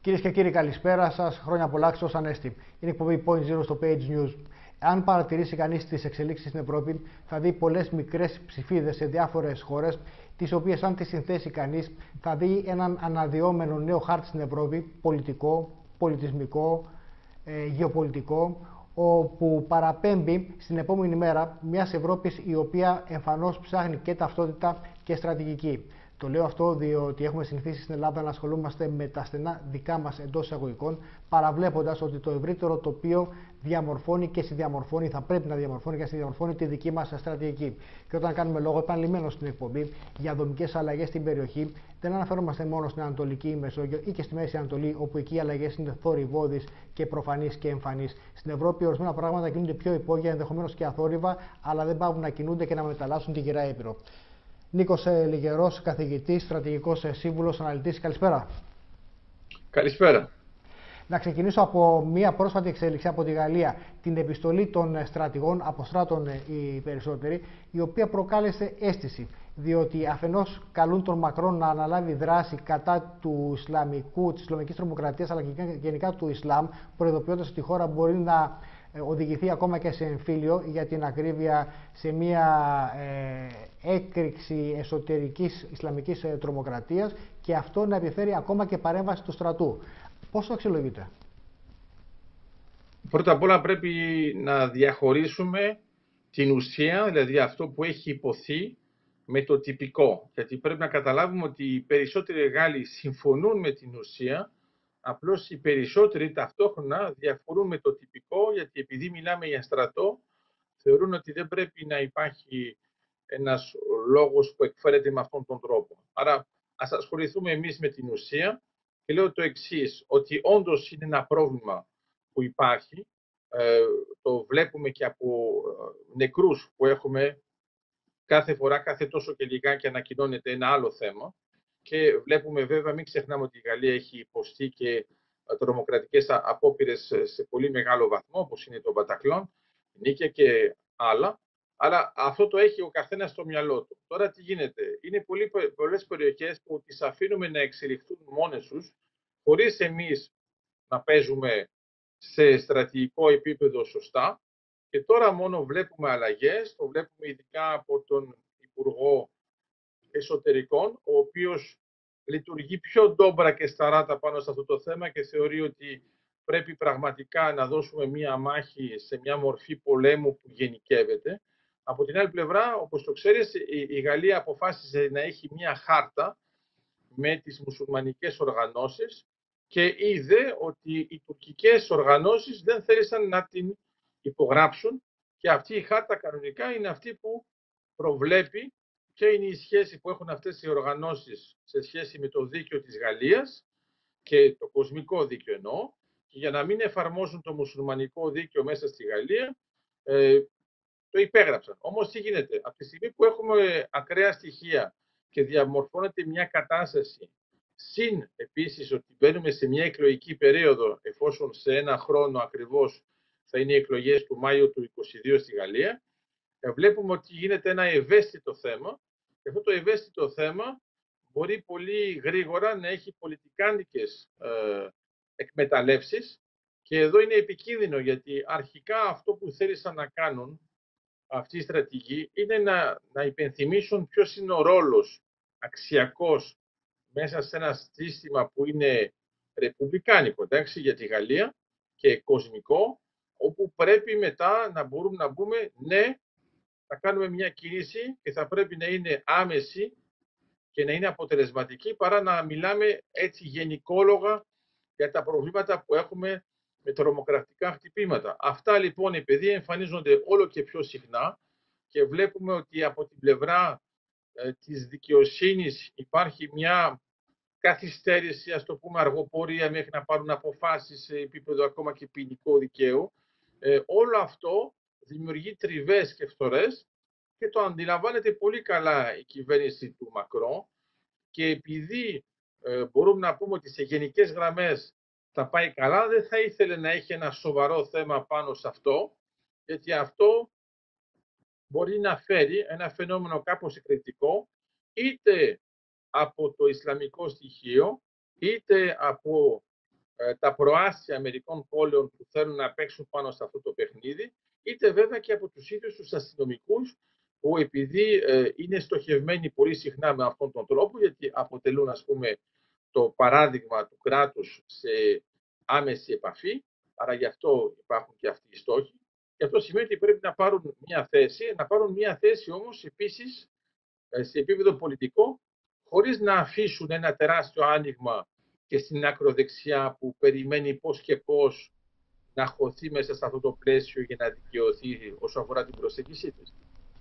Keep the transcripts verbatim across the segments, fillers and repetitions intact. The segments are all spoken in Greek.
Κυρίες και κύριοι, καλησπέρα σας. Χρόνια πολλά, Ξός Ανέστη. Είναι εκπομπή Point Zero στο Page News. Αν παρατηρήσει κανείς τις εξελίξεις στην Ευρώπη, θα δει πολλές μικρές ψηφίδες σε διάφορες χώρες, τις οποίες, αν τις συνθέσει κανείς, θα δει έναν αναδυόμενο νέο χάρτη στην Ευρώπη, πολιτικό, πολιτισμικό, ε, γεωπολιτικό, όπου παραπέμπει στην επόμενη μέρα μιας Ευρώπης η οποία εμφανώς ψάχνει και ταυτότητα και στρατηγική. Το λέω αυτό διότι έχουμε συνηθίσει στην Ελλάδα να ασχολούμαστε με τα στενά δικά μας εντός εισαγωγικών, παραβλέποντας ότι το ευρύτερο τοπίο διαμορφώνει και συνδιαμορφώνει, θα πρέπει να διαμορφώνει και συνδιαμορφώνει τη δική μας στρατηγική. Και όταν κάνουμε λόγο επανειλημμένο στην εκπομπή για δομικές αλλαγές στην περιοχή, δεν αναφερόμαστε μόνο στην Ανατολική Μεσόγειο ή και στη Μέση Ανατολή, όπου εκεί οι αλλαγές είναι θορυβώδεις και προφανείς και εμφανείς. Στην Ευρώπη, ορισμένα πράγματα κινούνται πιο υπόγεια, ενδεχομένως και αθόρυβα, αλλά δεν πάβουν να κινούνται και να μεταλλάσσουν τη γυρά Ήπειρο. Νίκος Λιγερός, καθηγητής, στρατηγικός σύμβουλος, αναλυτής. Καλησπέρα. Καλησπέρα. Να ξεκινήσω από μία πρόσφατη εξέλιξη από τη Γαλλία, την επιστολή των στρατηγών, αποστράτων οι περισσότεροι, η οποία προκάλεσε αίσθηση. Διότι αφενός καλούν τον Μακρόν να αναλάβει δράση κατά του Ισλαμικού, της Ισλαμικής τρομοκρατίας, αλλά και γενικά του Ισλάμ, προειδοποιώντας ότι η χώρα μπορεί να οδηγηθεί ακόμα και σε εμφύλιο, για την ακρίβεια, σε μια ε, έκρηξη εσωτερικής Ισλαμικής ε, τρομοκρατίας, και αυτό να επιφέρει ακόμα και παρέμβαση του στρατού. Πώς το αξιολογείτε? Πρώτα απ' όλα πρέπει να διαχωρίσουμε την ουσία, δηλαδή αυτό που έχει υποθεί, με το τυπικό. Γιατί πρέπει να καταλάβουμε ότι οι περισσότεροι Γάλλοι συμφωνούν με την ουσία, απλώς οι περισσότεροι ταυτόχρονα διαφορούν με το τυπικό, γιατί επειδή μιλάμε για στρατό, θεωρούν ότι δεν πρέπει να υπάρχει ένας λόγος που εκφέρεται με αυτόν τον τρόπο. Άρα ας ασχοληθούμε εμείς με την ουσία και λέω το εξής, ότι όντως είναι ένα πρόβλημα που υπάρχει, ε, το βλέπουμε και από νεκρούς που έχουμε κάθε φορά, κάθε τόσο και λιγάκι ανακοινώνεται ένα άλλο θέμα, και βλέπουμε βέβαια, μην ξεχνάμε ότι η Γαλλία έχει υποστεί και τρομοκρατικές απόπειρες σε πολύ μεγάλο βαθμό, όπως είναι το Μπατακλόν, Νίκαια και άλλα, αλλά αυτό το έχει ο καθένας στο μυαλό του. Τώρα τι γίνεται? Είναι πολύ, πολλές περιοχές που τις αφήνουμε να εξελιχθούν μόνες τους, χωρίς εμείς να παίζουμε σε στρατηγικό επίπεδο σωστά, και τώρα μόνο βλέπουμε αλλαγές, το βλέπουμε ειδικά από τον Υπουργό Εσωτερικών, ο οποίος λειτουργεί πιο ντόμπρα και σταράτα πάνω σε αυτό το θέμα και θεωρεί ότι πρέπει πραγματικά να δώσουμε μία μάχη σε μια μορφή πολέμου που γενικεύεται. Από την άλλη πλευρά, όπως το ξέρεις, η Γαλλία αποφάσισε να έχει μία χάρτα με τις μουσουλμανικές οργανώσεις και είδε ότι οι τουρκικές οργανώσεις δεν θέλησαν να την υπογράψουν, και αυτή η χάρτα κανονικά είναι αυτή που προβλέπει ποια είναι η σχέση που έχουν αυτές οι οργανώσεις σε σχέση με το δίκαιο της Γαλλίας και το κοσμικό δίκαιο εννοώ, και για να μην εφαρμόσουν το μουσουλμανικό δίκαιο μέσα στη Γαλλία, ε, το υπέγραψαν. Όμως τι γίνεται? Από τη στιγμή που έχουμε ακραία στοιχεία και διαμορφώνεται μια κατάσταση, συν επίσης ότι μπαίνουμε σε μια εκλογική περίοδο, εφόσον σε ένα χρόνο ακριβώς θα είναι οι εκλογές του Μάιο του είκοσι δύο στη Γαλλία, βλέπουμε ότι γίνεται ένα ευαίσθητο θέμα, και αυτό το ευαίσθητο θέμα μπορεί πολύ γρήγορα να έχει πολιτικάνικες ε, εκμεταλλεύσεις, και εδώ είναι επικίνδυνο, γιατί αρχικά αυτό που θέλησαν να κάνουν αυτοί οι στρατηγοί είναι να, να υπενθυμίσουν ποιος είναι ο ρόλος αξιακός μέσα σε ένα σύστημα που είναι ρεπουμπλικάνικο, εντάξει, για τη Γαλλία, και κοσμικό, όπου πρέπει μετά να μπορούμε να πούμε ναι, θα κάνουμε μια κίνηση και θα πρέπει να είναι άμεση και να είναι αποτελεσματική, παρά να μιλάμε έτσι γενικόλογα για τα προβλήματα που έχουμε με τρομοκρατικά χτυπήματα. Αυτά λοιπόν, επειδή εμφανίζονται όλο και πιο συχνά και βλέπουμε ότι από την πλευρά ε, της δικαιοσύνης υπάρχει μια καθυστέρηση, ας το πούμε αργοπορία, μέχρι να πάρουν αποφάσεις σε επίπεδο ακόμα και ποινικό δικαίου, ε, όλο αυτό δημιουργεί τριβές και φθορές, και το αντιλαμβάνεται πολύ καλά η κυβέρνηση του Μακρόν, και επειδή ε, μπορούμε να πούμε ότι σε γενικές γραμμές θα πάει καλά, δεν θα ήθελε να έχει ένα σοβαρό θέμα πάνω σε αυτό, γιατί αυτό μπορεί να φέρει ένα φαινόμενο κάπως εκρηκτικό, είτε από το Ισλαμικό στοιχείο, είτε από ε, τα προάστια μερικών πόλεων που θέλουν να παίξουν πάνω σε αυτό το παιχνίδι, είτε βέβαια και από τους ίδιους τους αστυνομικούς, που επειδή ε, είναι στοχευμένοι πολύ συχνά με αυτόν τον τρόπο, γιατί αποτελούν, ας πούμε, το παράδειγμα του κράτους σε άμεση επαφή, άρα γι' αυτό υπάρχουν και αυτοί οι στόχοι. Και αυτό σημαίνει ότι πρέπει να πάρουν μια θέση, να πάρουν μια θέση όμως επίσης σε επίπεδο πολιτικό, χωρίς να αφήσουν ένα τεράστιο άνοιγμα και στην ακροδεξιά που περιμένει πώς και πώς να χωθεί μέσα σε αυτό το πλαίσιο για να δικαιωθεί όσο αφορά την προσέγγιση της.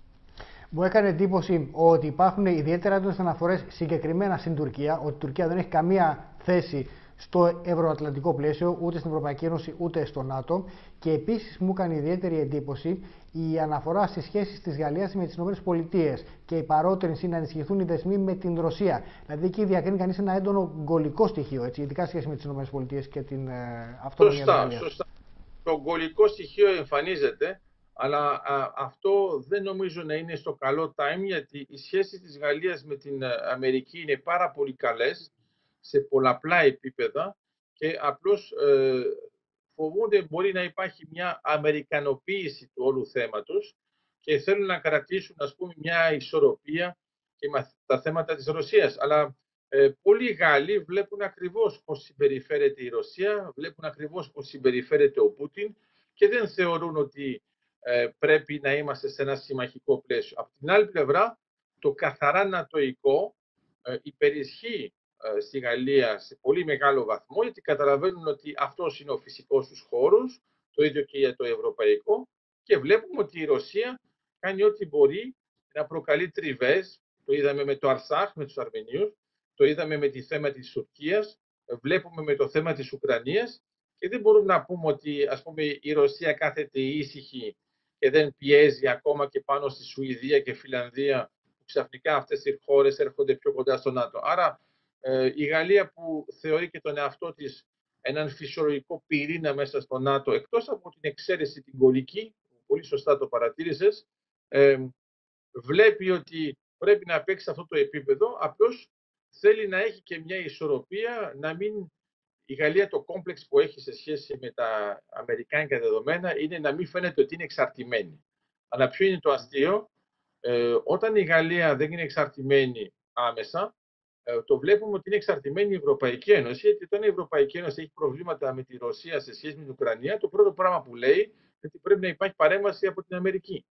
Μου έκανε εντύπωση ότι υπάρχουν ιδιαίτερα έντονες αναφορές συγκεκριμένα στην Τουρκία, ότι η Τουρκία δεν έχει καμία θέση στο ευρωατλαντικό πλαίσιο, ούτε στην Ευρωπαϊκή Ένωση, ούτε στο ΝΑΤΟ. Και επίσης μου έκανε ιδιαίτερη εντύπωση η αναφορά στις σχέσεις της Γαλλίας με τις ΗΠΑ και η παρότρινση να ενισχυθούν οι δεσμοί με την Ρωσία. Δηλαδή εκεί διακρίνει κανείς ένα έντονο γκολικό στοιχείο, έτσι, ειδικά σχέση με τις ΗΠΑ και την ε, αυτονομία της Γαλλίας. Σωστά. Το γκολικό στοιχείο εμφανίζεται, αλλά α, αυτό δεν νομίζω να είναι στο καλό time, γιατί οι σχέσεις της Γαλλίας με την Αμερική είναι πάρα πολύ καλές σε πολλαπλά επίπεδα και απλώς ε, φοβούνται μπορεί να υπάρχει μια αμερικανοποίηση του όλου θέματος και θέλουν να κρατήσουν, ας πούμε, μια ισορροπία και με τα θέματα της Ρωσίας. Αλλά ε, πολλοί Γάλλοι βλέπουν ακριβώς πώς συμπεριφέρεται η Ρωσία, βλέπουν ακριβώς πώς συμπεριφέρεται ο Πούτιν και δεν θεωρούν ότι ε, πρέπει να είμαστε σε ένα συμμαχικό πλαίσιο. Από την άλλη πλευρά, το καθαρά νατοϊκό ε, υπερισχύει ε, στη Γαλλία σε πολύ μεγάλο βαθμό, γιατί καταλαβαίνουν ότι αυτός είναι ο φυσικός τους χώρος, το ίδιο και για το ευρωπαϊκό, και βλέπουμε ότι η Ρωσία κάνει ό,τι μπορεί να προκαλεί τριβές. Το είδαμε με το Αρσάχ, με τους Αρμενίους, το είδαμε με τη θέμα της Τουρκίας, βλέπουμε με το θέμα της Ουκρανίας και δεν μπορούμε να πούμε ότι, ας πούμε, η Ρωσία κάθεται ήσυχη και δεν πιέζει ακόμα και πάνω στη Σουηδία και Φινλανδία, που ξαφνικά αυτές οι χώρες έρχονται πιο κοντά στο ΝΑΤΟ. Άρα ε, η Γαλλία, που θεωρεί και τον εαυτό της έναν φυσιολογικό πυρήνα μέσα στο ΝΑΤΟ, εκτός από την εξαίρεση την γολική, πολύ σωστά το παρατήρησες, ε, βλέπει ότι πρέπει να παίξει σε αυτό το επίπεδο, απλώς θέλει να έχει και μια ισορροπία, να μην... Η Γαλλία, το κόμπλεξ που έχει σε σχέση με τα αμερικάνικα δεδομένα είναι να μην φαίνεται ότι είναι εξαρτημένη. Αλλά ποιο είναι το αστείο? Ε, όταν η Γαλλία δεν είναι εξαρτημένη άμεσα, ε, το βλέπουμε ότι είναι εξαρτημένη η Ευρωπαϊκή Ένωση, γιατί όταν η Ευρωπαϊκή Ένωση έχει προβλήματα με τη Ρωσία σε σχέση με την Ουκρανία, το πρώτο πράγμα που λέει είναι ότι πρέπει να υπάρχει παρέμβαση από την Αμερική.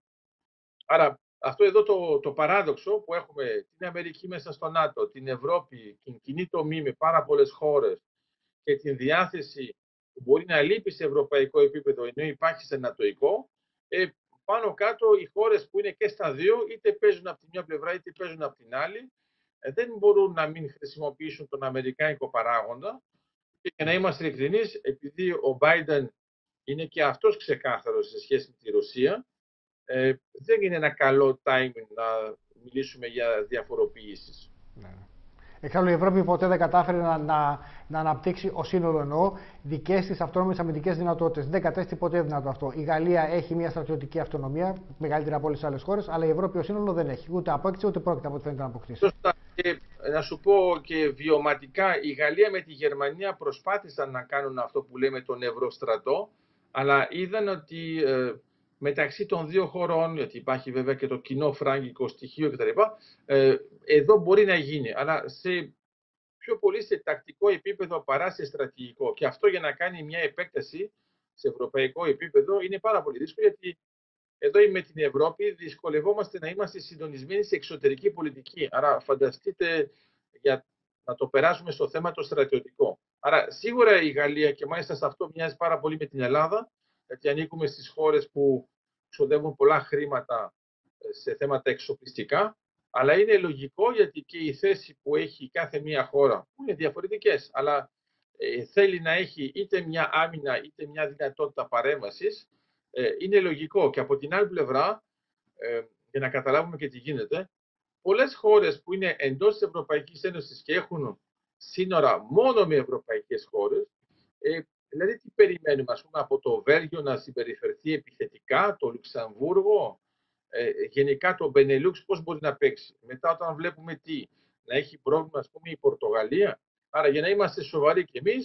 Άρα αυτό εδώ το, το παράδοξο που έχουμε την Αμερική μέσα στο ΝΑΤΟ, την Ευρώπη, την κοινή τομή με πάρα πολλές χώρες και την διάθεση που μπορεί να λείπει σε ευρωπαϊκό επίπεδο ενώ υπάρχει σε νατοϊκό, ε, πάνω κάτω οι χώρες που είναι και στα δύο, είτε παίζουν από τη μια πλευρά είτε παίζουν από την άλλη, ε, δεν μπορούν να μην χρησιμοποιήσουν τον αμερικάνικο παράγοντα. Και για να είμαστε ειλικρινείς, επειδή ο Biden είναι και αυτός ξεκάθαρος σε σχέση με τη Ρωσία, ε, δεν είναι ένα καλό timing να μιλήσουμε για διαφοροποιήσεις. Ναι. Εξάλλου η Ευρώπη ποτέ δεν κατάφερε να, να, να αναπτύξει ως σύνολο, εννοώ, δικές της αυτόνομες αμυντικές δυνατότητες. Δεν κατέστη ποτέ δυνατό αυτό. Η Γαλλία έχει μια στρατιωτική αυτονομία, μεγαλύτερη από όλες τις άλλες χώρες, αλλά η Ευρώπη ως σύνολο δεν έχει. Ούτε απόκτησε ούτε πρόκειται από ό,τι φαίνεται να αποκτήσει. Σωστά. Και να σου πω και βιωματικά, η Γαλλία με τη Γερμανία προσπάθησαν να κάνουν αυτό που λέμε τον Ευρωστρατό, αλλά είδαν ότι ε, μεταξύ των δύο χωρών, γιατί υπάρχει βέβαια και το κοινό φράγκικο στοιχείο κτλ. Ε, εδώ μπορεί να γίνει, αλλά σε πιο πολύ σε τακτικό επίπεδο παρά σε στρατηγικό. Και αυτό για να κάνει μια επέκταση σε ευρωπαϊκό επίπεδο είναι πάρα πολύ δύσκολο, γιατί εδώ με την Ευρώπη δυσκολευόμαστε να είμαστε συντονισμένοι σε εξωτερική πολιτική. Άρα φανταστείτε, για να το περάσουμε στο θέμα το στρατιωτικό. Άρα σίγουρα η Γαλλία, και μάλιστα σε αυτό μοιάζει πάρα πολύ με την Ελλάδα, γιατί ανήκουμε στις χώρες που ξοδεύουν πολλά χρήματα σε θέματα εξοπλιστικά, αλλά είναι λογικό γιατί και η θέση που έχει κάθε μία χώρα, που είναι διαφορετικές, αλλά ε, θέλει να έχει είτε μια άμυνα είτε μια δυνατότητα παρέμβασης, ε, είναι λογικό. Και από την άλλη πλευρά, ε, για να καταλάβουμε και τι γίνεται, πολλές χώρες που είναι εντός της Ευρωπαϊκής Ένωσης και έχουν σύνορα μόνο με ευρωπαϊκές χώρες, ε, δηλαδή τι περιμένουμε, ας πούμε, από το Βέλγιο να συμπεριφερθεί επιθετικά, το Λουξεμβούργο, ε, γενικά το Μπενελούξ πώς μπορεί να παίξει. Μετά όταν βλέπουμε τι, να έχει πρόβλημα, ας πούμε, η Πορτογαλία. Άρα για να είμαστε σοβαροί κι εμείς,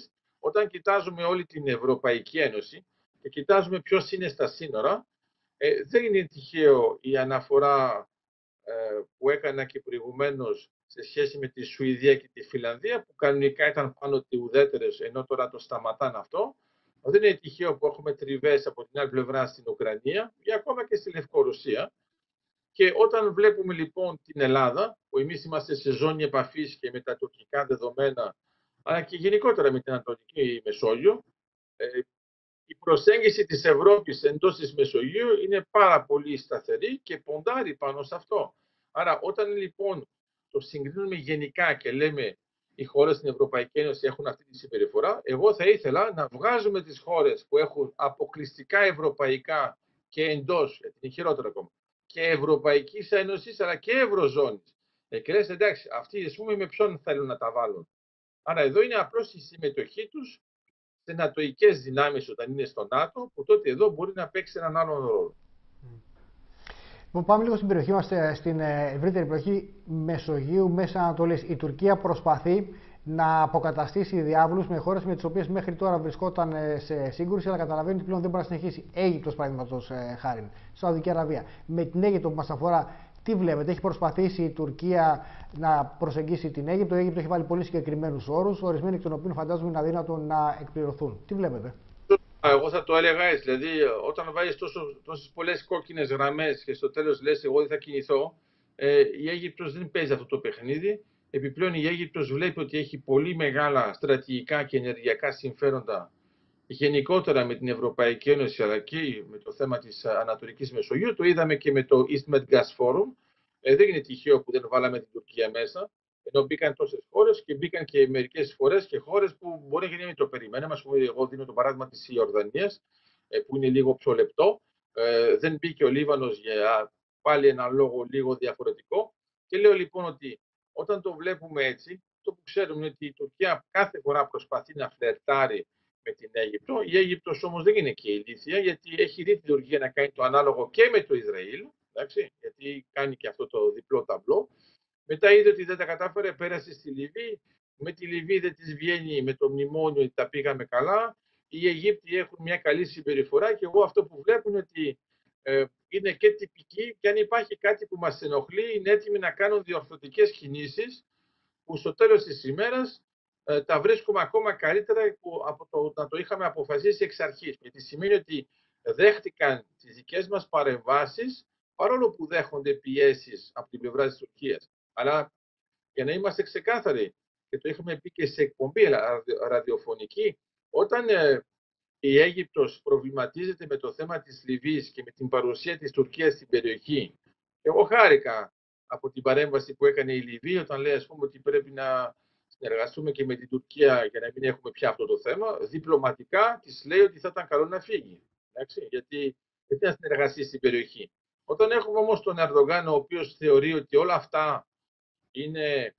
όταν κοιτάζουμε όλη την Ευρωπαϊκή Ένωση και κοιτάζουμε ποιος είναι στα σύνορα, ε, δεν είναι τυχαίο η αναφορά ε, που έκανα και προηγουμένως σε σχέση με τη Σουηδία και τη Φιλανδία, που κανονικά ήταν πάνω οι ουδέτερες, ενώ τώρα το σταματάνε αυτό. Δεν είναι τυχαίο που έχουμε τριβές από την άλλη πλευρά στην Ουκρανία ή ακόμα και στη Λευκορωσία. Και όταν βλέπουμε λοιπόν την Ελλάδα, που εμείς είμαστε σε ζώνη επαφής και με τα τουρκικά δεδομένα, αλλά και γενικότερα με την Ανατολική Μεσόγειο, η προσέγγιση της Ευρώπης εντός της Μεσογείου είναι πάρα πολύ σταθερή και ποντάρει πάνω σε αυτό. Άρα όταν λοιπόν το συγκρίνουμε γενικά και λέμε οι χώρες στην Ευρωπαϊκή Ένωση έχουν αυτή τη συμπεριφορά, εγώ θα ήθελα να βγάζουμε τις χώρες που έχουν αποκλειστικά ευρωπαϊκά και εντός, γιατί είναι χειρότερο ακόμα, και Ευρωπαϊκής Ένωσης αλλά και Ευρωζώνης. Ε, και λες, εντάξει, αυτοί ας πούμε με ποιον θέλουν να τα βάλουν. Άρα εδώ είναι απλώς η συμμετοχή τους σε νατοικές δυνάμεις όταν είναι στο ΝΑΤΟ, που τότε εδώ μπορεί να παίξει έναν άλλον ρόλο. Λοιπόν, πάμε λίγο στην περιοχή μας, στην ευρύτερη περιοχή Μεσογείου, Μέση Ανατολής. Η Τουρκία προσπαθεί να αποκαταστήσει διάβλους με χώρες με τις οποίες μέχρι τώρα βρισκόταν σε σύγκρουση, αλλά καταλαβαίνει ότι πλέον δεν μπορεί να συνεχίσει. Αίγυπτος, παραδείγματος χάριν, Σαουδική Αραβία. Με την Αίγυπτο που μας αφορά, τι βλέπετε, έχει προσπαθήσει η Τουρκία να προσεγγίσει την Αίγυπτο. Η Αίγυπτο έχει βάλει πολύ συγκεκριμένους όρους, ορισμένοι εκ των οποίων φαντάζομαι είναι αδύνατο να εκπληρωθούν. Τι βλέπετε? Εγώ θα το έλεγα έτσι. Δηλαδή, όταν βάζεις τόσες πολλές κόκκινες γραμμές και στο τέλος λες, εγώ δεν θα κινηθώ, ε, η Αίγυπτος δεν παίζει αυτό το παιχνίδι. Επιπλέον, η Αίγυπτος βλέπει ότι έχει πολύ μεγάλα στρατηγικά και ενεργειακά συμφέροντα γενικότερα με την Ευρωπαϊκή Ένωση, αλλά και με το θέμα της Ανατολικής Μεσογείου. Το είδαμε και με το East Med Gas Forum. Ε, δεν είναι τυχαίο που δεν βάλαμε την Τουρκία μέσα, ενώ μπήκαν τόσες χώρες και μπήκαν και μερικές φορές και χώρες που μπορεί να μην το περιμέναμε. Ας πούμε, εγώ δίνω το παράδειγμα της Ιορδανίας, ε, που είναι λίγο πιο λεπτό. Ε, δεν μπήκε ο Λίβανος για πάλι ένα λόγο λίγο διαφορετικό. Και λέω λοιπόν ότι όταν το βλέπουμε έτσι, το που ξέρουμε είναι ότι η Τουρκία κάθε φορά προσπαθεί να φλερτάρει με την Αίγυπτο. Η Αίγυπτος όμως δεν είναι και ηλίθια, γιατί έχει δει την Τουρκία να κάνει το ανάλογο και με το Ισραήλ, εντάξει, γιατί κάνει και αυτό το διπλό ταμπλό. Μετά είδε ότι δεν τα κατάφερε, πέρασε στη Λιβύη. Με τη Λιβύη δεν της βγαίνει με το μνημόνιο ότι τα πήγαμε καλά. Οι Αιγύπτιοι έχουν μια καλή συμπεριφορά και εγώ αυτό που βλέπω είναι ότι ε, είναι και τυπική, και αν υπάρχει κάτι που μας ενοχλεί, είναι έτοιμοι να κάνουν διορθωτικές κινήσεις που στο τέλος της ημέρας ε, τα βρίσκουμε ακόμα καλύτερα που από το, να το είχαμε αποφασίσει εξ αρχής. Γιατί σημαίνει ότι δέχτηκαν τις δικές μας παρεμβάσεις, παρόλο που δέχονται πιέσεις από την πλευρά της Τουρκίας. Αλλά για να είμαστε ξεκάθαροι, και το είχαμε πει και σε εκπομπή ραδιοφωνική, όταν ε, η Αίγυπτος προβληματίζεται με το θέμα της Λιβύης και με την παρουσία της Τουρκίας στην περιοχή, και εγώ χάρηκα από την παρέμβαση που έκανε η Λιβύη, όταν λέει, ας πούμε, ότι πρέπει να συνεργαστούμε και με την Τουρκία για να μην έχουμε πια αυτό το θέμα, διπλωματικά της λέει ότι θα ήταν καλό να φύγει. Εντάξει, γιατί, γιατί να συνεργαστεί στην περιοχή. Όταν έχουμε όμως τον Ερντογάν, ο οποίος θεωρεί ότι όλα αυτά είναι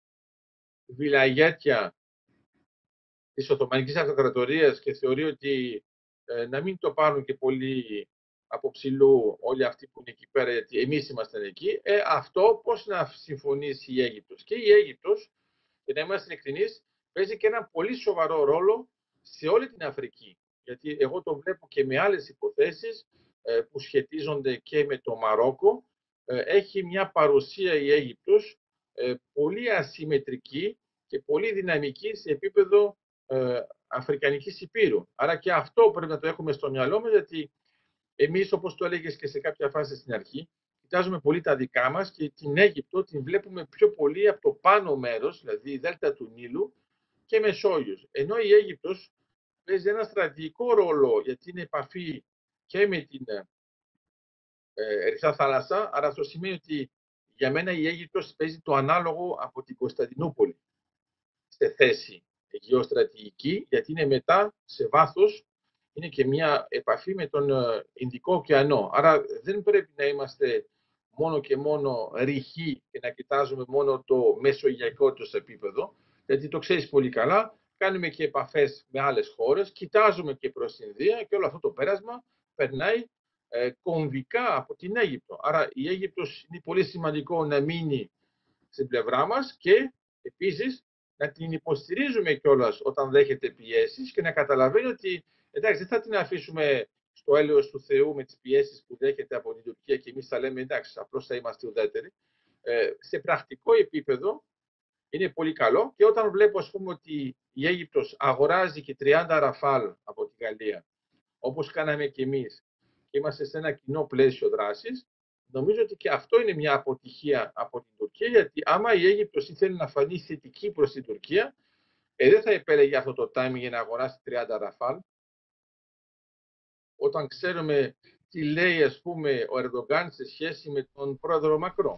βιλαγέτια της Οθωμανικής Αυτοκρατορίας και θεωρεί ότι ε, να μην το πάρουν και πολύ από ψηλού όλοι αυτοί που είναι εκεί πέρα, γιατί εμείς ήμασταν εκεί, ε, αυτό πώς να συμφωνήσει η Αίγυπτος. Και η Αίγυπτος, για να είμαστε ειλικρινείς, παίζει και ένα πολύ σοβαρό ρόλο σε όλη την Αφρική. Γιατί εγώ το βλέπω και με άλλες υποθέσεις ε, που σχετίζονται και με το Μαρόκο. Ε, έχει μια παρουσία η Αίγυπτος ε, πολύ ασυμμετρική και πολύ δυναμική σε επίπεδο ε, Αφρικανικής Υπήρου. Άρα και αυτό πρέπει να το έχουμε στο μυαλό μας, γιατί εμείς, όπως το έλεγες και σε κάποια φάση στην αρχή, κοιτάζουμε πολύ τα δικά μας και την Αίγυπτο την βλέπουμε πιο πολύ από το πάνω μέρος, δηλαδή η Δέλτα του Νείλου και Μεσόγειος. Ενώ η Αίγυπτος παίζει ένα στρατηγικό ρόλο, γιατί είναι επαφή και με την ε, Ερυθρά Θάλασσα, άρα αυτό σημαίνει ότι για μένα η Αίγυπτος παίζει το ανάλογο από την Κωνσταντινούπολη σε θέση γεωστρατηγική, γιατί είναι μετά σε βάθος, είναι και μια επαφή με τον Ινδικό ωκεανό. Άρα δεν πρέπει να είμαστε μόνο και μόνο ρηχοί και να κοιτάζουμε μόνο το μεσογειακό τους επίπεδο, γιατί το ξέρεις πολύ καλά, κάνουμε και επαφές με άλλες χώρες, κοιτάζουμε και προς την Ινδία και όλο αυτό το πέρασμα περνάει ε, κομβικά από την Αίγυπτο. Άρα η Αίγυπτος είναι πολύ σημαντικό να μείνει στην πλευρά μας και επίσης να την υποστηρίζουμε κιόλας όταν δέχεται πιέσεις και να καταλαβαίνει ότι εντάξει, δεν θα την αφήσουμε στο έλεος του Θεού με τις πιέσεις που δέχεται από την Τουρκία και εμείς θα λέμε εντάξει, απλώς θα είμαστε ουδέτεροι. Ε, σε πρακτικό επίπεδο είναι πολύ καλό και όταν βλέπω ας πούμε ότι η Αίγυπτος αγοράζει και τριάντα ραφάλ από τη Γαλλία, όπως κάναμε και εμείς, και είμαστε σε ένα κοινό πλαίσιο δράσης, νομίζω ότι και αυτό είναι μια αποτυχία από την Τουρκία, γιατί άμα η Αίγυπτος ήθελε να φανεί θετική προς την Τουρκία, ε, δεν θα επέλεγε αυτό το timing για να αγοράσει τριάντα ραφάλ. Όταν ξέρουμε τι λέει ας πούμε ο Ερντογκάν σε σχέση με τον πρόεδρο Μακρό.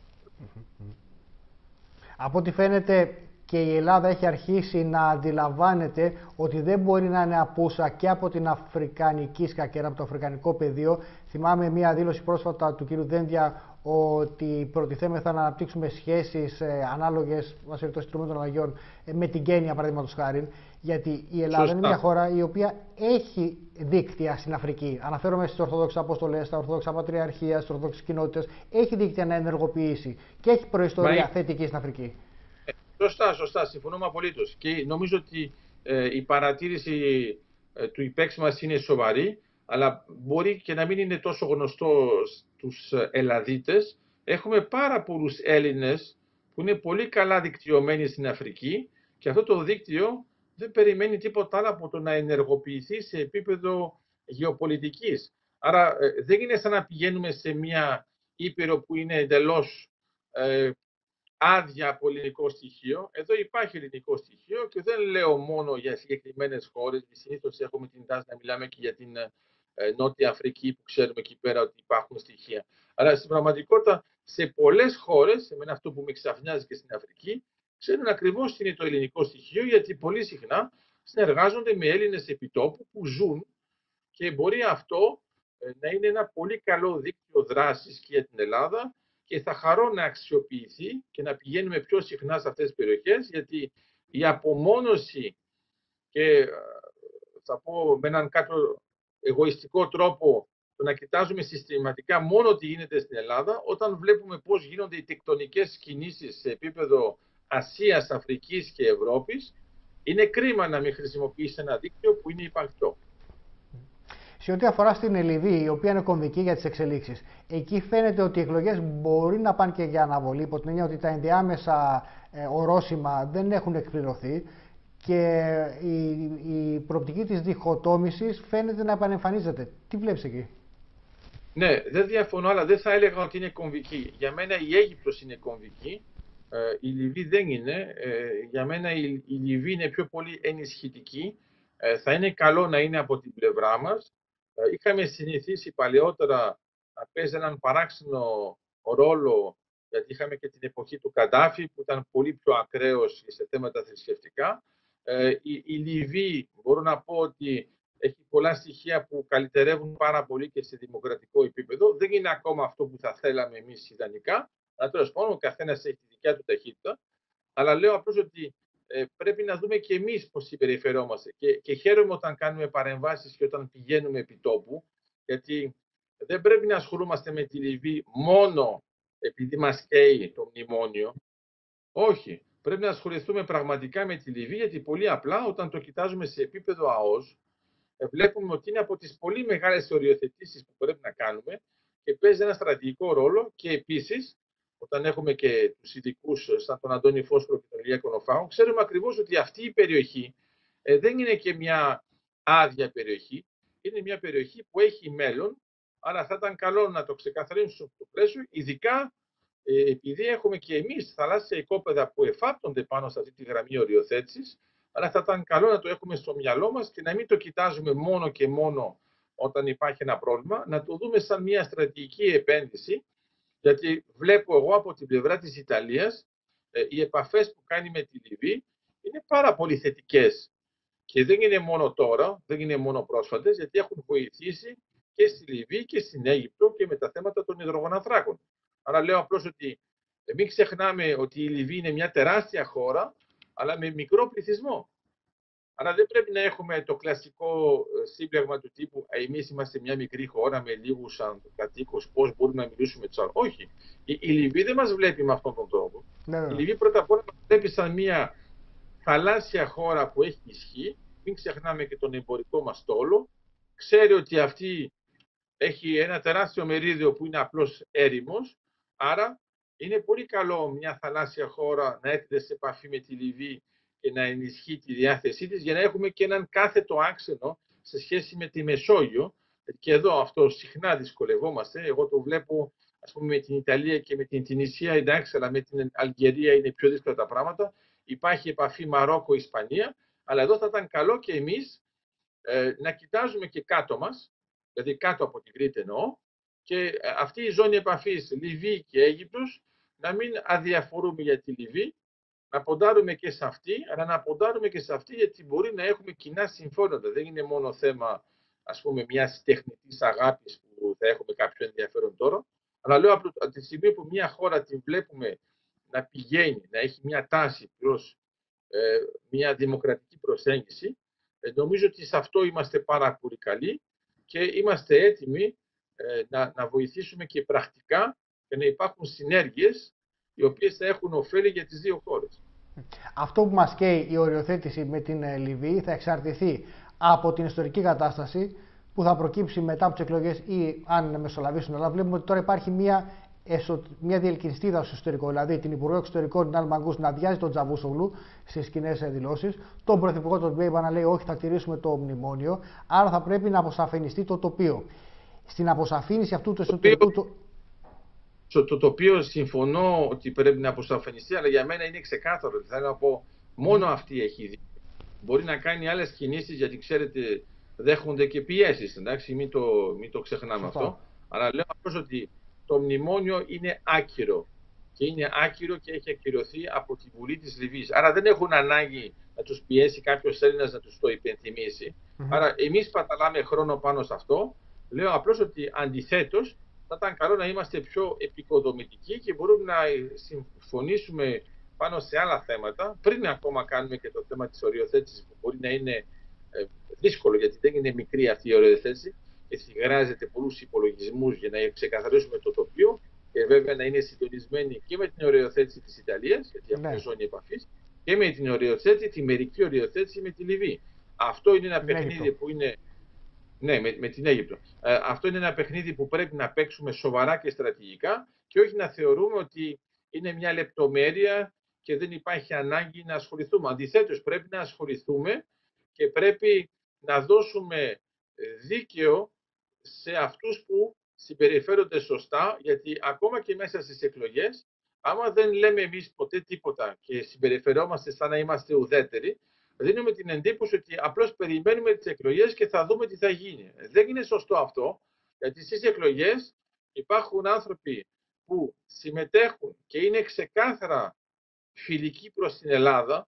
Από ό,τι φαίνεται και η Ελλάδα έχει αρχίσει να αντιλαμβάνεται ότι δεν μπορεί να είναι απούσα και από την αφρικανική σκακέρα, από το αφρικανικό πεδίο. Θυμάμαι μία δήλωση πρόσφατα του κ. Δένδια ότι προτιθέμεθα να αναπτύξουμε σχέσεις ε, ανάλογες των Αλλαγιών ε, με την Κένια, παραδείγματος χάρη. Γιατί η Ελλάδα Σωστά. είναι μια χώρα η οποία έχει δίκτυα στην Αφρική. Αναφέρομαι στις Ορθόδοξες Αποστολές, στα Ορθόδοξα Πατριαρχία, στις Ορθόδοξες Κοινότητες. Έχει δίκτυα να ενεργοποιήσει και έχει προϊστορία Μα... θετική στην Αφρική. Ε, σωστά, σωστά. Συμφωνούμε απολύτως. Και νομίζω ότι ε, η παρατήρηση ε, του υπέξ μας είναι σοβαρή, αλλά μπορεί και να μην είναι τόσο γνωστό στους Ελλαδίτες. Έχουμε πάρα πολλούς Έλληνες που είναι πολύ καλά δικτυωμένοι στην Αφρική και αυτό το δίκτυο δεν περιμένει τίποτα άλλο από το να ενεργοποιηθεί σε επίπεδο γεωπολιτικής. Άρα ε, δεν είναι σαν να πηγαίνουμε σε μια ήπειρο που είναι εντελώς ε, άδεια από ελληνικό στοιχείο. Εδώ υπάρχει ελληνικό στοιχείο και δεν λέω μόνο για συγκεκριμένες χώρες. Συνήθως έχουμε την τάση να μιλάμε και για την ε, Νότια Αφρική που ξέρουμε εκεί πέρα ότι υπάρχουν στοιχεία. Αλλά στην πραγματικότητα σε πολλές χώρες, εμένα αυτό που με ξαφνιάζει και στην Αφρική, ξέρουν ακριβώς τι είναι το ελληνικό στοιχείο, γιατί πολύ συχνά συνεργάζονται με Έλληνες επιτόπου που ζουν και μπορεί αυτό να είναι ένα πολύ καλό δίκτυο δράσης και για την Ελλάδα και θα χαρώ να αξιοποιηθεί και να πηγαίνουμε πιο συχνά σε αυτές τις περιοχές, γιατί η απομόνωση και θα πω με έναν κάτω εγωιστικό τρόπο το να κοιτάζουμε συστηματικά μόνο τι γίνεται στην Ελλάδα, όταν βλέπουμε πώς γίνονται οι τεκτονικές κινήσεις σε επίπεδο Ασίας, Αφρικής και Ευρώπης, είναι κρίμα να μην χρησιμοποιήσει ένα δίκτυο που είναι υπαρκτό. Σε ό,τι αφορά στην Λιβύη, η οποία είναι κομβική για τις εξελίξεις, εκεί φαίνεται ότι οι εκλογές μπορεί να πάνε και για αναβολή, υπό την έννοια ότι τα ενδιάμεσα ε, ορόσημα δεν έχουν εκπληρωθεί και η, η προοπτική της διχοτόμησης φαίνεται να επανεμφανίζεται. Τι βλέπεις εκεί? Ναι, δεν διαφωνώ, αλλά δεν θα έλεγα ότι είναι κομβική. Για μένα η Αίγυπτος είναι κομβική. Ε, η Λιβύη δεν είναι. Ε, για μένα η, η Λιβύη είναι πιο πολύ ενισχυτική. Ε, θα είναι καλό να είναι από την πλευρά μας. Ε, είχαμε συνηθίσει παλαιότερα να παίζει έναν παράξενο ρόλο, γιατί είχαμε και την εποχή του Καντάφη που ήταν πολύ πιο ακραίος σε θέματα θρησκευτικά. Ε, η, η Λιβύη, μπορώ να πω ότι έχει πολλά στοιχεία που καλυτερεύουν πάρα πολύ και σε δημοκρατικό επίπεδο. Δεν είναι ακόμα αυτό που θα θέλαμε εμείς ιδανικά. Αλλά τέλος πάντων, ο καθένας έχει τη δικιά του ταχύτητα. Αλλά λέω απλώς ότι ε, πρέπει να δούμε και εμείς πώς συμπεριφερόμαστε. Και, και χαίρομαι όταν κάνουμε παρεμβάσεις και όταν πηγαίνουμε επί τόπου, γιατί δεν πρέπει να ασχολούμαστε με τη Λιβύη μόνο επειδή μας καίει το μνημόνιο. Όχι. Πρέπει να ασχοληθούμε πραγματικά με τη Λιβύη, γιατί πολύ απλά όταν το κοιτάζουμε σε επίπεδο ΑΟΣ, βλέπουμε ότι είναι από τις πολύ μεγάλες οριοθετήσεις που πρέπει να κάνουμε και παίζει ένα στρατηγικό ρόλο και επίσης, όταν έχουμε και τους ειδικούς σαν τον Αντώνη Φόσπρο και τον Ηλία Κονοφάου, ξέρουμε ακριβώς ότι αυτή η περιοχή ε, δεν είναι και μια άδεια περιοχή, είναι μια περιοχή που έχει μέλλον, αλλά θα ήταν καλό να το ξεκαθαρίσουμε στο πλαίσιο, ειδικά ε, επειδή έχουμε και εμείς θαλάσσια οικόπεδα που εφάπτονται πάνω σε αυτή τη γραμμή οριοθέτησης, αλλά θα ήταν καλό να το έχουμε στο μυαλό μας και να μην το κοιτάζουμε μόνο και μόνο όταν υπάρχει ένα πρόβλημα, να το δούμε σαν μια στρατηγική επένδυση, γιατί βλέπω εγώ από την πλευρά της Ιταλίας ε, οι επαφές που κάνει με τη Λιβύη είναι πάρα πολύ θετικές. Και δεν είναι μόνο τώρα, δεν είναι μόνο πρόσφατες, γιατί έχουν βοηθήσει και στη Λιβύη και στην Αίγυπτο και με τα θέματα των υδρογοναθράκων. Άρα λέω απλώς ότι μην ξεχνάμε ότι η Λιβύη είναι μια τεράστια χώρα, αλλά με μικρό πληθυσμό. Άρα δεν πρέπει να έχουμε το κλασικό σύμπλεγμα του τύπου εμείς είμαστε μια μικρή χώρα με λίγους κατοίκους, πώς μπορούμε να μιλήσουμε τους άλλους. Όχι. Η, η Λιβύη δεν μας βλέπει με αυτόν τον τρόπο. Ναι, ναι. Η Λιβύη πρώτα απ' όλα μας βλέπει σαν μια θαλάσσια χώρα που έχει ισχύ, μην ξεχνάμε και τον εμπορικό μας στόλο, ξέρει ότι αυτή έχει ένα τεράστιο μερίδιο που είναι απλώς έρημος, άρα είναι πολύ καλό μια θαλάσσια χώρα να έρχεται σε επαφή με τη Λιβύη και να ενισχύει τη διάθεσή της, για να έχουμε και έναν κάθετο άξενο σε σχέση με τη Μεσόγειο. Και εδώ αυτό συχνά δυσκολευόμαστε. Εγώ το βλέπω, ας πούμε, με την Ιταλία και με την Τινησία, εντάξει, αλλά με την Αλγερία είναι πιο δύσκολα τα πράγματα. Υπάρχει επαφή Μαρόκο-Ισπανία, αλλά εδώ θα ήταν καλό και εμείς ε, να κοιτάζουμε και κάτω μας, δηλαδή κάτω από την Κρήτη εννοώ, και αυτή η ζώνη επαφής Λιβύη και Αίγυπτος, να μην αδιαφορούμε για τη Λιβύη, να ποντάρουμε και σε αυτή, αλλά να ποντάρουμε και σε αυτή, γιατί μπορεί να έχουμε κοινά συμφέροντα. Δεν είναι μόνο θέμα, ας πούμε, μιας τεχνητής αγάπης που θα έχουμε κάποιο ενδιαφέρον τώρα, αλλά λέω από τη στιγμή που μια χώρα την βλέπουμε να πηγαίνει, να έχει μια τάση προς ε, μια δημοκρατική προσέγγιση, ε, νομίζω ότι σε αυτό είμαστε πάρα πολύ καλοί και είμαστε έτοιμοι ε, να, να βοηθήσουμε και πρακτικά και να υπάρχουν συνέργειες οι οποίες θα έχουν ωφέλη για τις δύο χώρες. Αυτό που μας καίει η οριοθέτηση με την Λιβύη θα εξαρτηθεί από την ιστορική κατάσταση που θα προκύψει μετά από τις εκλογές ή αν μεσολαβήσουν. Αλλά βλέπουμε ότι τώρα υπάρχει μια, εσω... μια διελκυστίδα στο εσωτερικό. Δηλαδή την Υπουργό Εξωτερικών, την Αλμαγκούς, να αδειάζει τον Τσαβούσογλου στις κοινές δηλώσεις. Τον Πρωθυπουργό τον Μπέιμπα να λέει όχι, θα τηρήσουμε το μνημόνιο. Άρα θα πρέπει να αποσαφενιστεί το τοπίο. Στην αποσαφήνιση αυτού του εσωτερικού. Το... Το, το τοπίο συμφωνώ ότι πρέπει να αποσαφενιστεί, αλλά για μένα είναι ξεκάθαρο. Θέλω να πω, μόνο αυτή έχει δει. Μπορεί να κάνει άλλες κινήσεις, γιατί ξέρετε, δέχονται και πιέσεις. Εντάξει, μην το, μην το ξεχνάμε αυτό. αυτό. Αλλά λέω απλώς ότι το μνημόνιο είναι άκυρο. Και είναι άκυρο και έχει ακυρωθεί από τη Βουλή της Λιβύης. Άρα δεν έχουν ανάγκη να τους πιέσει κάποιος Έλληνας να τους το υπενθυμίσει. Mm-hmm. Άρα εμείς παταλάμε χρόνο πάνω σε αυτό. Λέω απλώς ότι αντιθέτως, θα ήταν καλό να είμαστε πιο επικοδομητικοί και μπορούμε να συμφωνήσουμε πάνω σε άλλα θέματα, πριν ακόμα κάνουμε και το θέμα της οριοθέτησης, που μπορεί να είναι ε, δύσκολο, γιατί δεν είναι μικρή αυτή η οριοθέτηση και χρειάζεται πολλούς υπολογισμούς για να ξεκαθαρίσουμε το τοπίο και βέβαια να είναι συντονισμένη και με την οριοθέτηση της Ιταλίας, γιατί αυτή είναι ζώνη επαφής, και με την οριοθέτηση, τη μερική οριοθέτηση με τη Λιβύη. Αυτό είναι ένα παιχνίδι που είναι. Ναι, με, με την Αίγυπτο. Ε, αυτό είναι ένα παιχνίδι που πρέπει να παίξουμε σοβαρά και στρατηγικά και όχι να θεωρούμε ότι είναι μια λεπτομέρεια και δεν υπάρχει ανάγκη να ασχοληθούμε. Αντιθέτως, πρέπει να ασχοληθούμε και πρέπει να δώσουμε δίκαιο σε αυτούς που συμπεριφέρονται σωστά, γιατί ακόμα και μέσα στις εκλογές, άμα δεν λέμε εμείς ποτέ τίποτα και συμπεριφερόμαστε σαν να είμαστε ουδέτεροι, δίνουμε την εντύπωση ότι απλώς περιμένουμε τις εκλογές και θα δούμε τι θα γίνει. Δεν είναι σωστό αυτό, γιατί στις εκλογές υπάρχουν άνθρωποι που συμμετέχουν και είναι ξεκάθαρα φιλικοί προς την Ελλάδα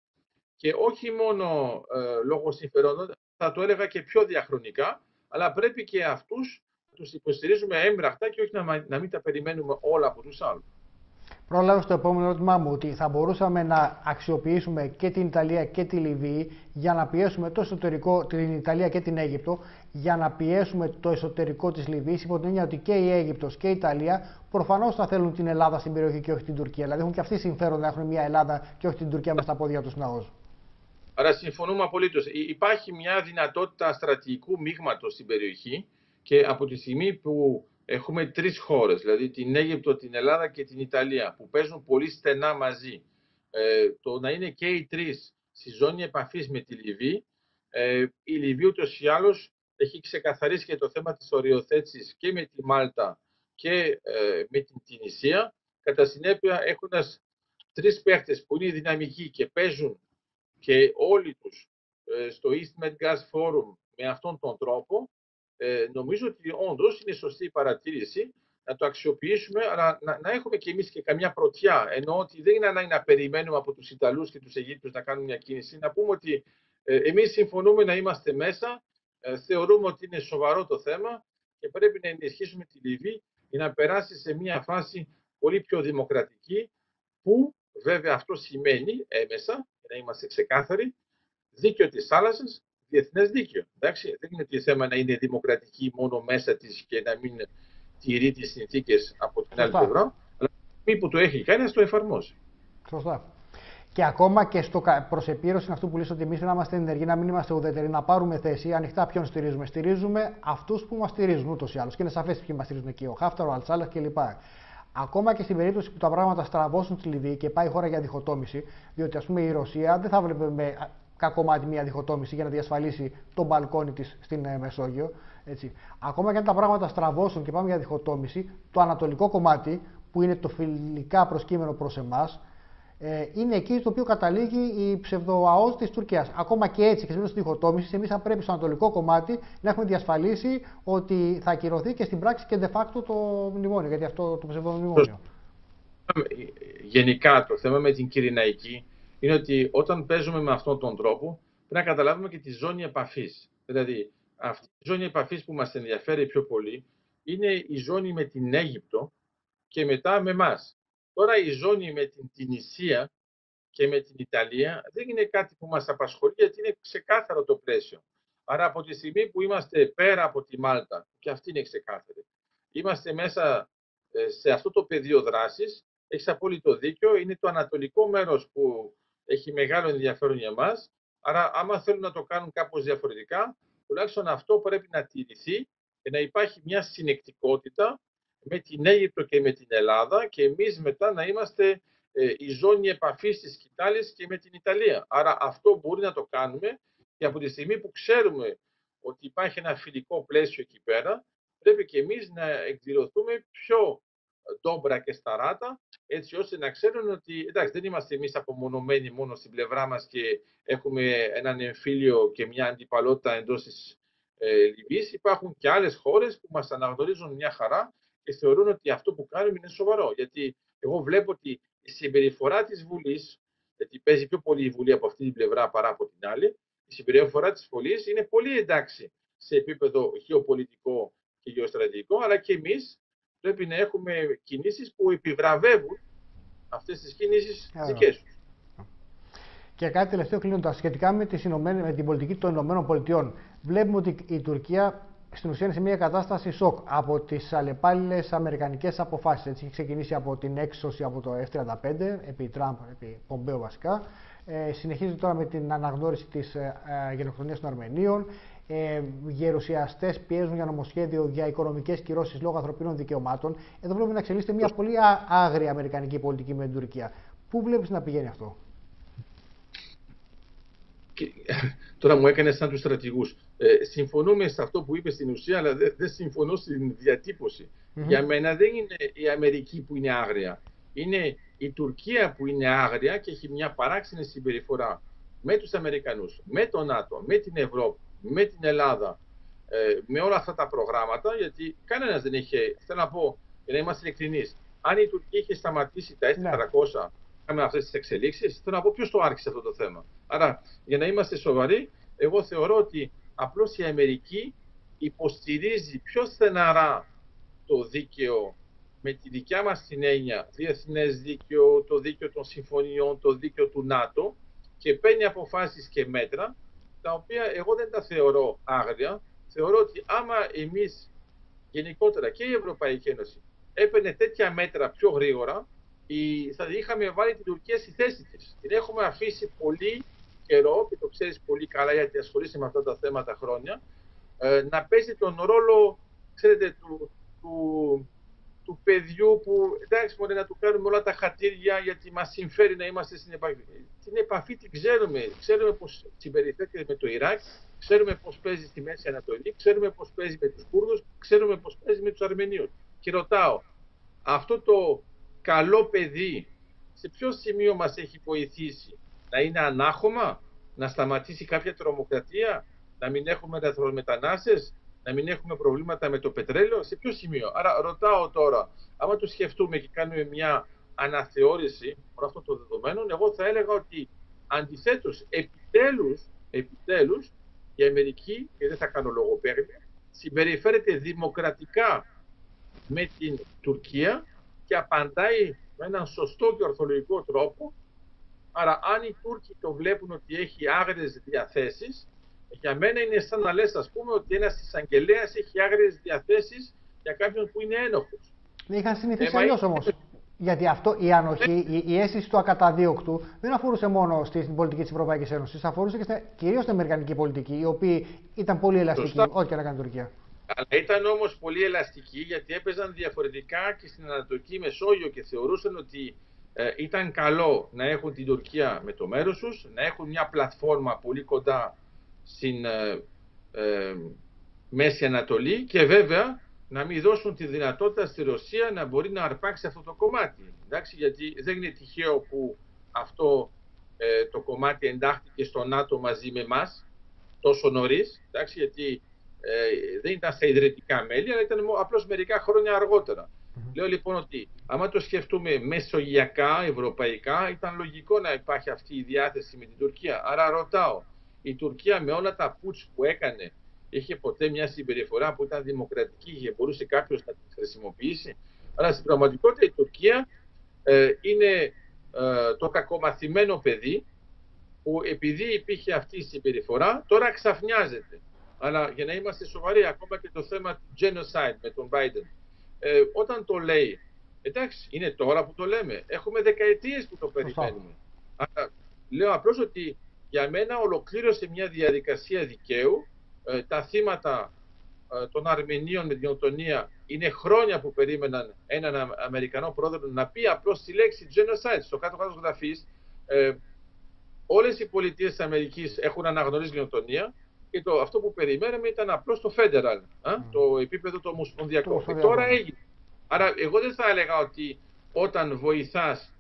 και όχι μόνο ε, λόγω συμφερόντων, θα το έλεγα και πιο διαχρονικά, αλλά πρέπει και αυτούς να τους υποστηρίζουμε έμπρακτα και όχι να, να μην τα περιμένουμε όλα από τους άλλους. Πρόλαβα στο επόμενο ερώτημά μου ότι θα μπορούσαμε να αξιοποιήσουμε και την Ιταλία και τη Λιβύη για να πιέσουμε το εσωτερικό, την Ιταλία και την Αίγυπτο, για να πιέσουμε το εσωτερικό της Λιβύης, υπό την έννοια ότι και η Αίγυπτος και η Ιταλία προφανώς θα θέλουν την Ελλάδα στην περιοχή και όχι την Τουρκία. Δηλαδή έχουν και αυτοί συμφέρον να έχουν μια Ελλάδα και όχι την Τουρκία με στα πόδια τους ναός. Άρα συμφωνούμε απολύτως. Υπάρχει μια δυνατότητα στρατηγικού μείγματος στην περιοχή και από τη στιγμή που έχουμε τρεις χώρες, δηλαδή την Αίγυπτο, την Ελλάδα και την Ιταλία, που παίζουν πολύ στενά μαζί. Ε, το να είναι και οι τρεις στη ζώνη επαφής με τη Λιβύη, ε, η Λιβύη ούτως ή άλλως έχει ξεκαθαρίσει και το θέμα της οριοθέτησης και με τη Μάλτα και ε, με την Τινησία. Κατά συνέπεια, έχοντας τρεις παίχτες που είναι δυναμικοί και παίζουν και όλοι τους ε, στο East Med Gas Forum με αυτόν τον τρόπο, Ε, νομίζω ότι όντως είναι σωστή η παρατήρηση να το αξιοποιήσουμε, αλλά να, να έχουμε και εμείς και καμιά πρωτιά. Ενώ ότι δεν είναι ανάγκη να περιμένουμε από τους Ιταλούς και τους Αιγύπτιους να κάνουν μια κίνηση. Να πούμε ότι ε, εμείς συμφωνούμε να είμαστε μέσα, ε, θεωρούμε ότι είναι σοβαρό το θέμα και πρέπει να ενισχύσουμε τη Λιβύη για να περάσει σε μια φάση πολύ πιο δημοκρατική, που βέβαια αυτό σημαίνει έμεσα, για να είμαστε ξεκάθαροι, δίκαιο της θάλασσας, διεθνές δίκαιο. Εντάξει, δεν είναι το θέμα να είναι δημοκρατική μόνο μέσα της και να μην τηρεί τις συνθήκες από την άλλη πλευρά, αλλά μη που το έχει κάνει, να το εφαρμόσει. Σωστά. Και ακόμα και στο προς επίρρωση αυτού που λύσω ότι εμείς να είμαστε ενεργοί, να μην είμαστε ουδέτεροι, να πάρουμε θέση ανοιχτά ποιον στηρίζουμε. Στηρίζουμε αυτούς που μας στηρίζουν ούτως ή άλλως. Και είναι σαφές ποιοι μας στηρίζουν εκεί, ο Χάφταρ, ο Αλτσάλαχ κλπ. Ακόμα και στην περίπτωση που τα πράγματα στραβώσουν στη Λιβύη και πάει η χώρα για διχοτόμηση, διότι ας πούμε η Ρωσία δεν θα βλέπει με κακομάτι μια διχοτόμηση για να διασφαλίσει τον μπαλκόνι της στην Μεσόγειο. Έτσι. Ακόμα και αν τα πράγματα στραβώσουν και πάμε για διχοτόμηση, το ανατολικό κομμάτι, που είναι το φιλικά προσκύμενο προς εμάς, ε, είναι εκεί το οποίο καταλήγει η ψευδοαόζ της Τουρκίας. Ακόμα και έτσι, και σε περίπτωση διχοτόμησης, εμείς θα πρέπει στο ανατολικό κομμάτι να έχουμε διασφαλίσει ότι θα ακυρωθεί και στην πράξη και de facto το μνημόνιο, γιατί αυτό το ψευδομνημόνιο. Γενικά, το θέμα με την Κυρηναϊκή είναι ότι όταν παίζουμε με αυτόν τον τρόπο, πρέπει να καταλάβουμε και τη ζώνη επαφής. Δηλαδή, αυτή η ζώνη επαφής που μας ενδιαφέρει πιο πολύ είναι η ζώνη με την Αίγυπτο και μετά με εμάς. Τώρα η ζώνη με την Τινησία και με την Ιταλία δεν είναι κάτι που μας απασχολεί, γιατί είναι ξεκάθαρο το πλαίσιο. Άρα από τη στιγμή που είμαστε πέρα από τη Μάλτα, και αυτή είναι ξεκάθαρη, είμαστε μέσα σε αυτό το πεδίο δράσης, έχεις απόλυτο δίκιο, είναι το ανατολικό μέρος που έχει μεγάλο ενδιαφέρον για μας. Άρα άμα θέλουν να το κάνουν κάπως διαφορετικά, τουλάχιστον αυτό πρέπει να τηρηθεί και να υπάρχει μια συνεκτικότητα με την Αίγυπτο και με την Ελλάδα και εμείς μετά να είμαστε ε, η ζώνη επαφής της σκητάλης και με την Ιταλία. Άρα αυτό μπορεί να το κάνουμε και από τη στιγμή που ξέρουμε ότι υπάρχει ένα φιλικό πλαίσιο εκεί πέρα, πρέπει και εμείς να εκδηλωθούμε πιο ντόμπρα και σταράτα, έτσι ώστε να ξέρουν ότι εντάξει, δεν είμαστε εμείς απομονωμένοι μόνο στην πλευρά μας και έχουμε έναν εμφύλιο και μια αντιπαλότητα εντός της ε, Λιβύης. Υπάρχουν και άλλες χώρες που μας αναγνωρίζουν μια χαρά και θεωρούν ότι αυτό που κάνουμε είναι σοβαρό. Γιατί εγώ βλέπω ότι η συμπεριφορά της Βουλής, γιατί παίζει πιο πολύ η Βουλή από αυτή την πλευρά παρά από την άλλη, η συμπεριφορά της Βουλής είναι πολύ εντάξει σε επίπεδο γεωπολιτικό και γεωστρατηγικό, αλλά και εμείς πρέπει να έχουμε κινήσεις που επιβραβεύουν αυτές τις κινήσεις δικές τους. Και κάτι τελευταίο κλείνοντας, σχετικά με, τις Ηνωμένες, με την πολιτική των Ηνωμένων Πολιτειών. Βλέπουμε ότι η Τουρκία στην ουσία είναι σε μια κατάσταση σοκ από τις αλλεπάλληλες αμερικανικές αποφάσεις. Έτσι, έχει ξεκινήσει από την έξωση από το εφ τριάντα πέντε, επί Τραμπ, επί Πομπέο βασικά. Ε, συνεχίζει τώρα με την αναγνώριση της ε, ε, γενοκτονίας των Αρμενίων. Ε, γερουσιαστές πιέζουν για νομοσχέδιο για οικονομικές κυρώσεις λόγω ανθρωπίνων δικαιωμάτων. Εδώ βλέπουμε να εξελίσσεται μια πολύ άγρια αμερικανική πολιτική με την Τουρκία. Πού βλέπεις να πηγαίνει αυτό? Και, τώρα μου έκανε σαν τους στρατηγούς. Ε, συμφωνούμε σε αυτό που είπε στην ουσία, αλλά δεν δε συμφωνώ στην διατύπωση. Mm-hmm. Για μένα δεν είναι η Αμερική που είναι άγρια. Είναι η Τουρκία που είναι άγρια και έχει μια παράξενη συμπεριφορά με τους Αμερικανούς, με το ΝΑΤΟ, με την Ευρώπη, με την Ελλάδα, ε, με όλα αυτά τα προγράμματα, γιατί κανένας δεν είχε, θέλω να πω, για να είμαστε ειλικρινείς, αν η Τουρκία είχε σταματήσει τα ες τετρακόσια με αυτές τις εξελίξεις, θέλω να πω ποιος το άρχισε αυτό το θέμα. Άρα, για να είμαστε σοβαροί, εγώ θεωρώ ότι απλώς η Αμερική υποστηρίζει πιο στεναρά το δίκαιο με τη δικιά μας την έννοια, διεθνές δίκαιο, το δίκαιο των συμφωνιών, το δίκαιο του ΝΑΤΟ και παίρνει αποφάσεις και μέτρα, τα οποία εγώ δεν τα θεωρώ άγρια. Θεωρώ ότι άμα εμείς γενικότερα και η Ευρωπαϊκή Ένωση έπαιρνε τέτοια μέτρα πιο γρήγορα, θα είχαμε βάλει την Τουρκία στη θέση της. Την έχουμε αφήσει πολύ καιρό, και το ξέρεις πολύ καλά γιατί ασχολείσαι με αυτά τα θέματα χρόνια, να παίζει τον ρόλο, ξέρετε, του, του, του παιδιού που εντάξει μπορεί να του κάνουμε όλα τα χατήρια γιατί μας συμφέρει να είμαστε στην επαφή. Την επαφή την ξέρουμε, ξέρουμε πώς συμπεριφέρεται με το Ιράκ, ξέρουμε πώς παίζει στη Μέση Ανατολή, ξέρουμε πώς παίζει με τους Κούρδους, ξέρουμε πώς παίζει με τους Αρμενίους. Και ρωτάω, αυτό το καλό παιδί σε ποιο σημείο μας έχει βοηθήσει? Να είναι ανάχωμα, να σταματήσει κάποια τρομοκρατία, να μην έχουμε λαθρομετανάστες, να μην έχουμε προβλήματα με το πετρέλαιο, σε ποιο σημείο? Άρα ρωτάω τώρα, άμα το σκεφτούμε και κάνουμε μια αναθεώρηση από αυτό το δεδομένο, εγώ θα έλεγα ότι αντιθέτως, επιτέλους, επιτέλους η Αμερική, και δεν θα κάνω λογοπαίγνια, συμπεριφέρεται δημοκρατικά με την Τουρκία και απαντάει με έναν σωστό και ορθολογικό τρόπο. Άρα αν οι Τούρκοι το βλέπουν ότι έχει άγριες διαθέσεις, για μένα είναι σαν να λες, ας πούμε, ότι ένας εισαγγελέας έχει άγριες διαθέσεις για κάποιον που είναι ένοχος. Δεν είχαν συνηθίσει αλλιώς όμως. Γιατί αυτό η ανοχή, η, η αίσθηση του ακαταδίωκτου δεν αφορούσε μόνο στην πολιτική της Ευρωπαϊκής Ένωσης, αφορούσε και στα, κυρίως στην αμερικανική πολιτική, η οποία ήταν πολύ ελαστική, ό,τι και να κάνει η Τουρκία. Αλλά ήταν όμως πολύ ελαστική, γιατί έπαιζαν διαφορετικά και στην Ανατολική Μεσόγειο και θεωρούσαν ότι ε, ήταν καλό να έχουν την Τουρκία με το μέρος τους, να έχουν μια πλατφόρμα πολύ κοντά στην ε, ε, Μέση Ανατολή και βέβαια να μην δώσουν τη δυνατότητα στη Ρωσία να μπορεί να αρπάξει αυτό το κομμάτι. Εντάξει, γιατί δεν είναι τυχαίο που αυτό ε, το κομμάτι εντάχθηκε στο ΝΑΤΟ μαζί με εμάς τόσο νωρίς, εντάξει, γιατί ε, δεν ήταν στα ιδρυτικά μέλη, αλλά ήταν απλώς μερικά χρόνια αργότερα. Mm-hmm. Λέω λοιπόν ότι άμα το σκεφτούμε μεσογειακά, ευρωπαϊκά, ήταν λογικό να υπάρχει αυτή η διάθεση με την Τουρκία. Άρα ρωτάω, η Τουρκία με όλα τα πούτς που έκανε, είχε ποτέ μια συμπεριφορά που ήταν δημοκρατική και μπορούσε κάποιος να τη χρησιμοποιήσει? Αλλά στην πραγματικότητα η Τουρκία ε, είναι ε, το κακομαθημένο παιδί που επειδή υπήρχε αυτή η συμπεριφορά τώρα ξαφνιάζεται. Αλλά για να είμαστε σοβαροί, ακόμα και το θέμα του genocide με τον Biden, ε, όταν το λέει, εντάξει, είναι τώρα που το λέμε, έχουμε δεκαετίες που το περιμένουμε. Άρα, λέω απλώς ότι για μένα ολοκλήρωσε μια διαδικασία δικαίου. Ε, τα θύματα ε, των Αρμενίων με την γενοκτονία είναι χρόνια που περίμεναν έναν Αμερικανό πρόεδρο να πει απλώς τη λέξη genocide στο κάτω-κάτω γραφής. Ε, όλες οι πολιτείες της Αμερικής έχουν αναγνωρίσει γενοκτονία και το, αυτό που περιμέναμε ήταν απλώς το federal, α, mm. το επίπεδο το ομοσπονδιακό. Και τώρα έγινε. Άρα εγώ δεν θα έλεγα ότι όταν βοηθάς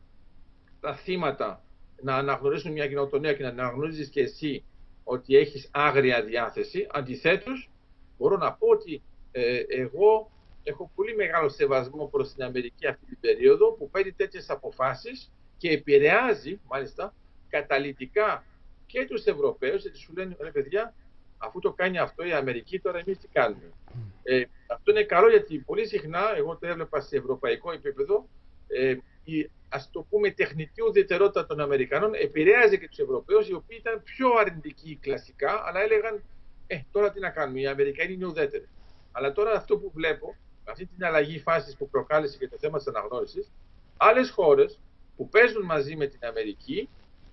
τα θύματα να αναγνωρίσουν μια γενοκτονία και να αναγνωρίζεις και εσύ ότι έχεις άγρια διάθεση, αντιθέτως μπορώ να πω ότι ε, εγώ έχω πολύ μεγάλο σεβασμό προς την Αμερική αυτή την περίοδο που παίρνει τέτοιες αποφάσεις και επηρεάζει μάλιστα καταλυτικά και τους Ευρωπαίους, γιατί σου λένε, ρε παιδιά, αφού το κάνει αυτό η Αμερική, τώρα εμείς τι κάνουμε? Ε, αυτό είναι καλό, γιατί πολύ συχνά, εγώ το έβλεπα σε ευρωπαϊκό επίπεδο, ε, η, ας το πούμε, τεχνητή ουδετερότητα των Αμερικανών επηρέαζε και τους Ευρωπαίους, οι οποίοι ήταν πιο αρνητικοί κλασικά, αλλά έλεγαν, ε, τώρα τι να κάνουμε, οι Αμερικανοί είναι ουδέτεροι. Αλλά τώρα αυτό που βλέπω, αυτή την αλλαγή φάσης που προκάλεσε και το θέμα της αναγνώρισης, άλλες χώρες που παίζουν μαζί με την Αμερική,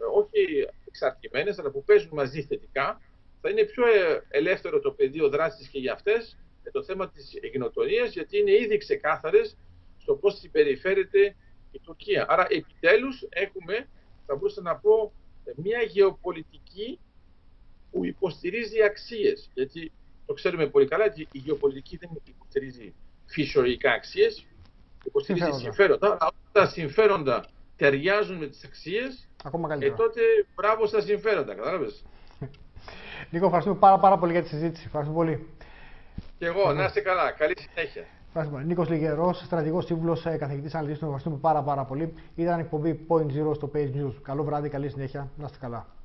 όχι εξαρτημένες, αλλά που παίζουν μαζί θετικά, θα είναι πιο ελεύθερο το πεδίο δράσης και για αυτές με το θέμα της γενοκτονίας, γιατί είναι ήδη ξεκάθαρες στο πώς συμπεριφέρεται η Τουρκία. Άρα επιτέλους έχουμε, θα μπορούσα να πω, μια γεωπολιτική που υποστηρίζει αξίες. Γιατί το ξέρουμε πολύ καλά ότι η γεωπολιτική δεν υποστηρίζει φυσιολογικά αξίες, υποστηρίζει συμφέροντα. συμφέροντα. Αλλά όταν τα συμφέροντα ταιριάζουν με τις αξίες, ε, τότε μπράβο στα συμφέροντα, κατάλαβες. Νίκο, ευχαριστούμε πάρα, πάρα πολύ για τη συζήτηση. Ευχαριστούμε πολύ. Και εγώ, να είστε καλά. Καλή συνέχεια. Νίκος Λιγερός, στρατηγός σύμβουλος, καθηγητής αναλυτής, τον ευχαριστούμε πάρα, πάρα πολύ. Ήταν εκπομπή Point Zero στο Page News. Καλό βράδυ, καλή συνέχεια. Να είστε καλά.